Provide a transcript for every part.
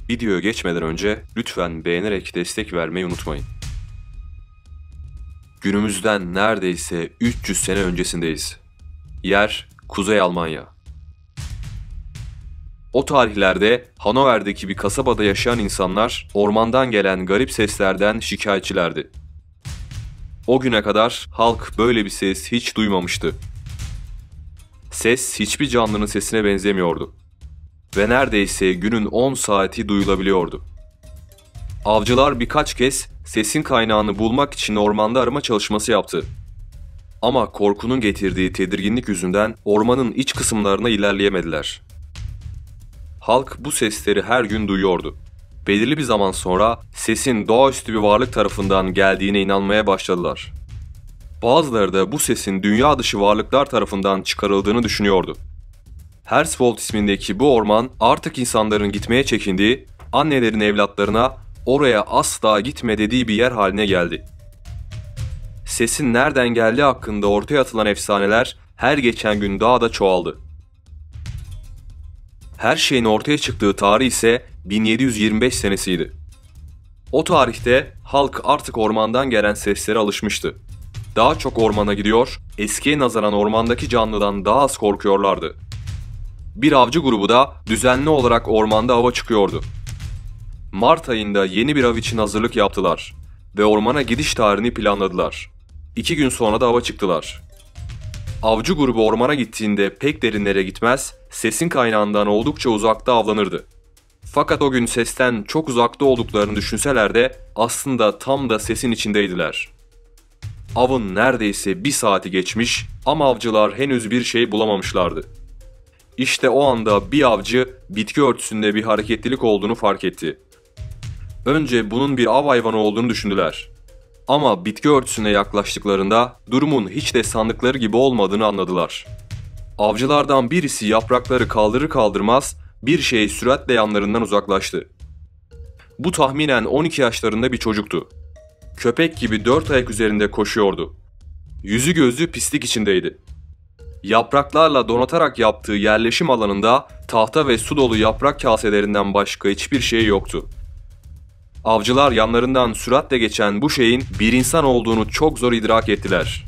Videoya geçmeden önce lütfen beğenerek destek vermeyi unutmayın. Günümüzden neredeyse 300 sene öncesindeyiz. Yer Kuzey Almanya. O tarihlerde Hannover'deki bir kasabada yaşayan insanlar ormandan gelen garip seslerden şikayetçilerdi. O güne kadar halk böyle bir ses hiç duymamıştı. Ses hiçbir canlının sesine benzemiyordu. Ve neredeyse günün 10 saati duyulabiliyordu. Avcılar birkaç kez sesin kaynağını bulmak için ormanda arama çalışması yaptı. Ama korkunun getirdiği tedirginlik yüzünden ormanın iç kısımlarına ilerleyemediler. Halk bu sesleri her gün duyuyordu. Belirli bir zaman sonra sesin doğaüstü bir varlık tarafından geldiğine inanmaya başladılar. Bazıları da bu sesin dünya dışı varlıklar tarafından çıkarıldığını düşünüyordu. Herswold ismindeki bu orman artık insanların gitmeye çekindiği, annelerin evlatlarına oraya asla gitme dediği bir yer haline geldi. Sesin nereden geldiği hakkında ortaya atılan efsaneler her geçen gün daha da çoğaldı. Her şeyin ortaya çıktığı tarih ise 1725 senesiydi. O tarihte halk artık ormandan gelen seslere alışmıştı. Daha çok ormana gidiyor, eskiye nazaran ormandaki canlıdan daha az korkuyorlardı. Bir avcı grubu da düzenli olarak ormanda ava çıkıyordu. Mart ayında yeni bir av için hazırlık yaptılar ve ormana gidiş tarihini planladılar. 2 gün sonra da ava çıktılar. Avcı grubu ormana gittiğinde pek derinlere gitmez, sesin kaynağından oldukça uzakta avlanırdı. Fakat o gün sesten çok uzakta olduklarını düşünseler de aslında tam da sesin içindeydiler. Avın neredeyse 1 saati geçmiş ama avcılar henüz bir şey bulamamışlardı. İşte o anda bir avcı bitki örtüsünde bir hareketlilik olduğunu fark etti. Önce bunun bir av hayvanı olduğunu düşündüler. Ama bitki örtüsüne yaklaştıklarında durumun hiç de sandıkları gibi olmadığını anladılar. Avcılardan birisi yaprakları kaldırır kaldırmaz bir şey süratle yanlarından uzaklaştı. Bu tahminen 12 yaşlarında bir çocuktu. Köpek gibi 4 ayak üzerinde koşuyordu. Yüzü gözü pislik içindeydi. Yapraklarla donatarak yaptığı yerleşim alanında tahta ve su dolu yaprak kaselerinden başka hiçbir şey yoktu. Avcılar yanlarından süratle geçen bu şeyin bir insan olduğunu çok zor idrak ettiler.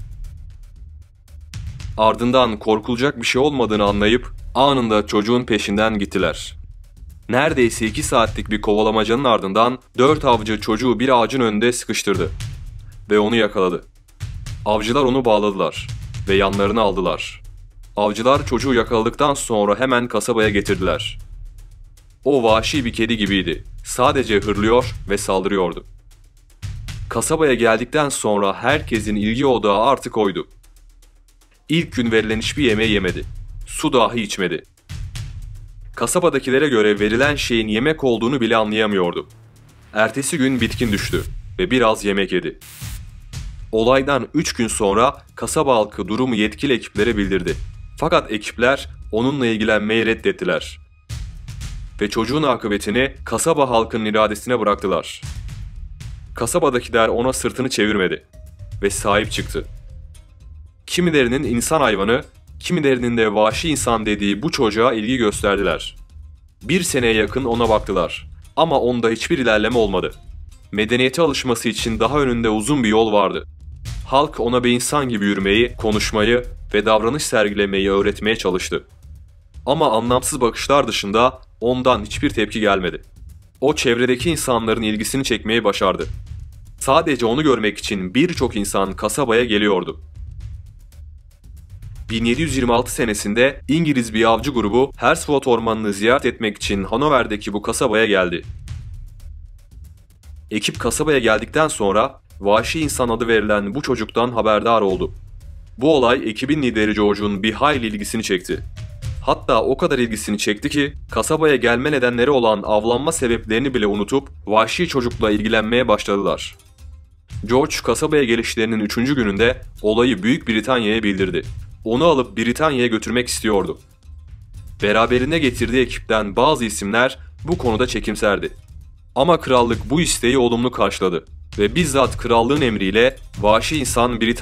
Ardından korkulacak bir şey olmadığını anlayıp anında çocuğun peşinden gittiler. Neredeyse 2 saatlik bir kovalamacanın ardından 4 avcı çocuğu bir ağacın önünde sıkıştırdı ve onu yakaladı. Avcılar onu bağladılar ve yanlarına aldılar. Avcılar çocuğu yakaladıktan sonra hemen kasabaya getirdiler. O vahşi bir kedi gibiydi. Sadece hırlıyor ve saldırıyordu. Kasabaya geldikten sonra herkesin ilgi odağı artık oydu. İlk gün verilen hiçbir yemeği yemedi. Su dahi içmedi. Kasabadakilere göre verilen şeyin yemek olduğunu bile anlayamıyordu. Ertesi gün bitkin düştü ve biraz yemek yedi. Olaydan 3 gün sonra kasaba halkı durumu yetkili ekiplere bildirdi. Fakat ekipler onunla ilgilenmeyi reddettiler. Ve çocuğun akıbetini kasaba halkının iradesine bıraktılar. Kasabadakiler ona sırtını çevirmedi ve sahip çıktı. Kimilerinin insan hayvanı, kimilerinin de vahşi insan dediği bu çocuğa ilgi gösterdiler. 1 seneye yakın ona baktılar ama onda hiçbir ilerleme olmadı. Medeniyete alışması için daha önünde uzun bir yol vardı. Halk ona bir insan gibi yürümeyi, konuşmayı ve davranış sergilemeyi öğretmeye çalıştı. Ama anlamsız bakışlar dışında ondan hiçbir tepki gelmedi. O çevredeki insanların ilgisini çekmeyi başardı. Sadece onu görmek için birçok insan kasabaya geliyordu. 1726 senesinde İngiliz bir avcı grubu Herswold ormanını ziyaret etmek için Hannover'deki bu kasabaya geldi. Ekip kasabaya geldikten sonra vahşi insan adı verilen bu çocuktan haberdar oldu. Bu olay ekibin lideri George'un bir hayli ilgisini çekti. Hatta o kadar ilgisini çekti ki kasabaya gelme nedenleri olan avlanma sebeplerini bile unutup vahşi çocukla ilgilenmeye başladılar. George kasabaya gelişlerinin 3. gününde olayı Büyük Britanya'ya bildirdi. Onu alıp Britanya'ya götürmek istiyordu. Beraberine getirdiği ekipten bazı isimler bu konuda çekimserdi. Ama krallık bu isteği olumlu karşıladı ve bizzat krallığın emriyle vahşi insan Britanya'ya götürüldü.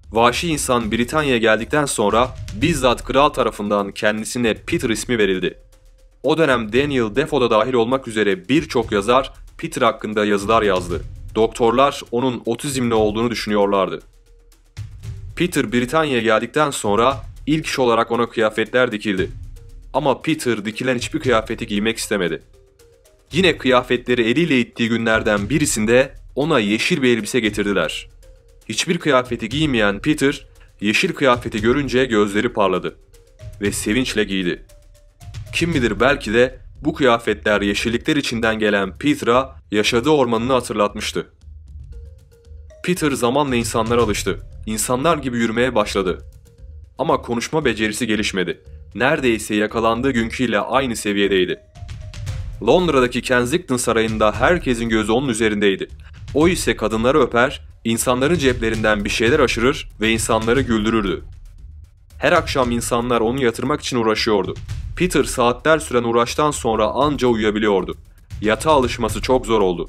Vahşi insan Britanya'ya geldikten sonra bizzat kral tarafından kendisine Peter ismi verildi. O dönem Daniel Defoe da dahil olmak üzere birçok yazar Peter hakkında yazılar yazdı. Doktorlar onun otizmli olduğunu düşünüyorlardı. Peter Britanya'ya geldikten sonra ilk iş olarak ona kıyafetler dikildi. Ama Peter dikilen hiçbir kıyafeti giymek istemedi. Yine kıyafetleri eliyle ittiği günlerden birisinde ona yeşil bir elbise getirdiler. Hiçbir kıyafeti giymeyen Peter, yeşil kıyafeti görünce gözleri parladı ve sevinçle giydi. Kim bilir belki de bu kıyafetler yeşillikler içinden gelen Peter'a yaşadığı ormanını hatırlatmıştı. Peter zamanla insanlara alıştı. İnsanlar gibi yürümeye başladı. Ama konuşma becerisi gelişmedi. Neredeyse yakalandığı günküyle aynı seviyedeydi. Londra'daki Kensington Sarayı'nda herkesin gözü onun üzerindeydi. O ise kadınları öper, insanların ceplerinden bir şeyler aşırır ve insanları güldürürdü. Her akşam insanlar onu yatırmak için uğraşıyordu. Peter saatler süren uğraştan sonra anca uyuyabiliyordu. Yatağa alışması çok zor oldu.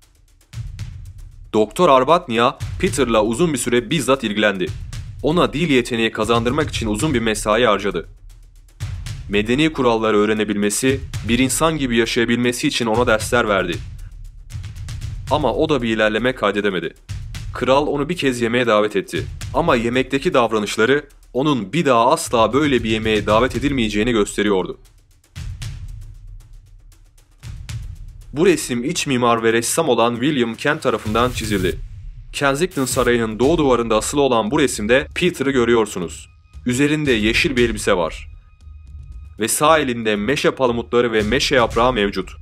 Doktor Arbuthnot, Peter'la uzun bir süre bizzat ilgilendi. Ona dil yeteneği kazandırmak için uzun bir mesai harcadı. Medeni kuralları öğrenebilmesi, bir insan gibi yaşayabilmesi için ona dersler verdi. Ama o da bir ilerleme kaydedemedi. Kral onu bir kez yemeğe davet etti. Ama yemekteki davranışları onun bir daha asla böyle bir yemeğe davet edilmeyeceğini gösteriyordu. Bu resim iç mimar ve ressam olan William Kent tarafından çizildi. Kensington Sarayı'nın doğu duvarında asılı olan bu resimde Peter'ı görüyorsunuz. Üzerinde yeşil bir elbise var. Ve sağ elinde meşe palamutları ve meşe yaprağı mevcut.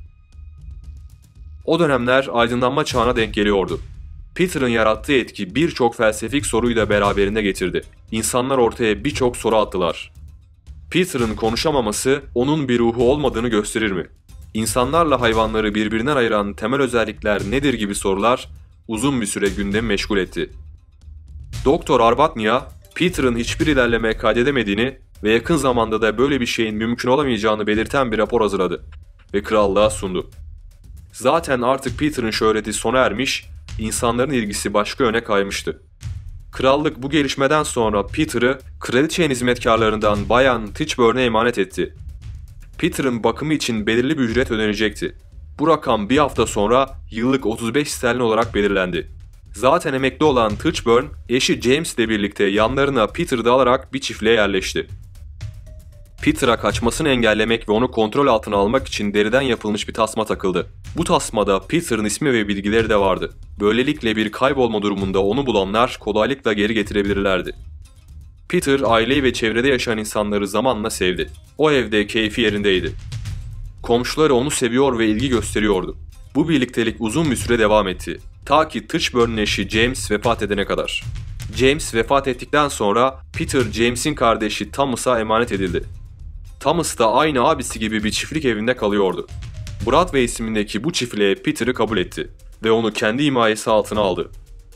O dönemler aydınlanma çağına denk geliyordu. Peter'ın yarattığı etki birçok felsefik soruyu da beraberinde getirdi. İnsanlar ortaya birçok soru attılar. Peter'ın konuşamaması onun bir ruhu olmadığını gösterir mi? İnsanlarla hayvanları birbirinden ayıran temel özellikler nedir gibi sorular uzun bir süre gündemi meşgul etti. Doktor Arbuthnot, Peter'ın hiçbir ilerleme kaydedemediğini ve yakın zamanda da böyle bir şeyin mümkün olamayacağını belirten bir rapor hazırladı ve krallığa sundu. Zaten artık Peter'ın şöhreti sona ermiş, insanların ilgisi başka yöne kaymıştı. Krallık bu gelişmeden sonra Peter'ı kraliçenin hizmetkarlarından Bayan Tichborne'e emanet etti. Peter'ın bakımı için belirli bir ücret ödenecekti. Bu rakam bir hafta sonra yıllık 35 sterlin olarak belirlendi. Zaten emekli olan Tichborne, eşi James ile birlikte yanlarına Peter'ı da alarak bir çiftliğe yerleşti. Peter'a kaçmasını engellemek ve onu kontrol altına almak için deriden yapılmış bir tasma takıldı. Bu tasmada Peter'ın ismi ve bilgileri de vardı. Böylelikle bir kaybolma durumunda onu bulanlar kolaylıkla geri getirebilirlerdi. Peter, aileyi ve çevrede yaşayan insanları zamanla sevdi. O evde keyfi yerindeydi. Komşuları onu seviyor ve ilgi gösteriyordu. Bu birliktelik uzun bir süre devam etti. Ta ki Tichborne'un eşi James vefat edene kadar. James vefat ettikten sonra Peter, James'in kardeşi Thomas'a emanet edildi. Thomas da aynı abisi gibi bir çiftlik evinde kalıyordu. Broadway ismindeki bu çiftliğe Peter'ı kabul etti ve onu kendi himayesi altına aldı.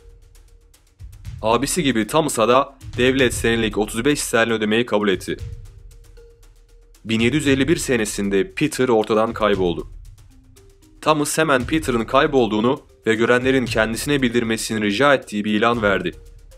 Abisi gibi Thomas'a da devlet senelik 35 sterlin ödemeyi kabul etti. 1751 senesinde Peter ortadan kayboldu. Thomas hemen Peter'ın kaybolduğunu ve görenlerin kendisine bildirmesini rica ettiği bir ilan verdi.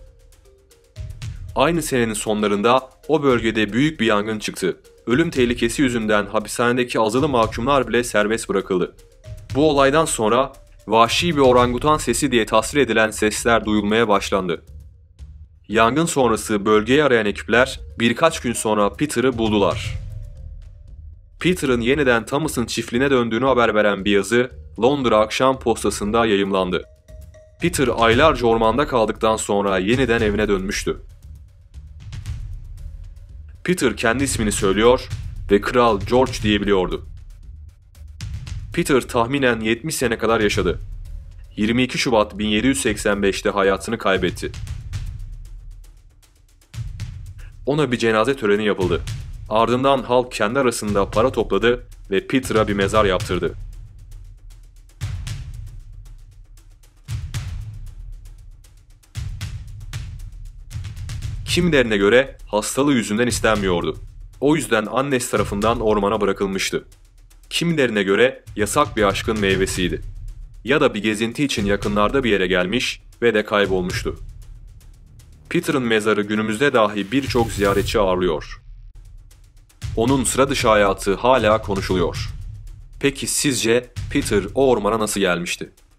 Aynı senenin sonlarında o bölgede büyük bir yangın çıktı. Ölüm tehlikesi yüzünden hapishanedeki azılı mahkumlar bile serbest bırakıldı. Bu olaydan sonra vahşi bir orangutan sesi diye tasvir edilen sesler duyulmaya başlandı. Yangın sonrası bölgeyi arayan ekipler birkaç gün sonra Peter'ı buldular. Peter'ın yeniden Thomas'ın çiftliğine döndüğünü haber veren bir yazı Londra Akşam Postası'nda yayımlandı. Peter aylarca ormanda kaldıktan sonra yeniden evine dönmüştü. Peter kendi ismini söylüyor ve Kral George diyebiliyordu. Peter tahminen 70 sene kadar yaşadı. 22 Şubat 1785'te hayatını kaybetti. Ona bir cenaze töreni yapıldı. Ardından halk kendi arasında para topladı ve Peter'a bir mezar yaptırdı. Kimilerine göre hastalığı yüzünden istenmiyordu. O yüzden annesi tarafından ormana bırakılmıştı. Kimilerine göre yasak bir aşkın meyvesiydi. Ya da bir gezinti için yakınlarda bir yere gelmiş ve de kaybolmuştu. Peter'ın mezarı günümüzde dahi birçok ziyaretçi ağırlıyor. Onun sıra dışı hayatı hala konuşuluyor. Peki sizce Peter o ormana nasıl gelmişti?